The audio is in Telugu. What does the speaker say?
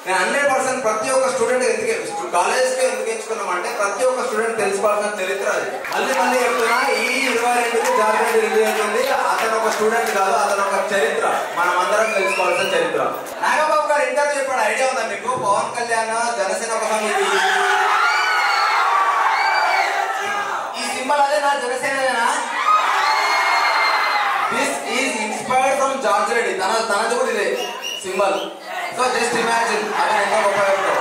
నేను 100% ప్రతి ఒక్క స్టూడెంట్ కాలేజ్కి ఎందుకు ఎంచుకున్నామంటే ప్రతి ఒక్క స్టూడెంట్ తెలుసుకోవాల్సిన చరిత్ర అది. మళ్ళీ చెప్తున్నా, ఈ 22కి జార్జ్ రెడ్డి రిలీజ్ అవుతుంది. అతను ఒక స్టూడెంట్ కాదు, అతను ఒక చరిత్ర, మనం అందరం తెలుసుకోవాల్సిన చరిత్ర. నాగబాబు గారు ఇంటర్వ్యూ చెప్పాడు, ఐడియా ఉందా మీకు? పవన్ కళ్యాణ్ జనసేన ఒక సమితి, ఈ సింబల్ అదే నా Janasena. This is inspired from George Reddy. తనది కూడా ఇదే సింబల్. సో జస్ట్ ఇమాజిన్ అతను ఎంత గొప్ప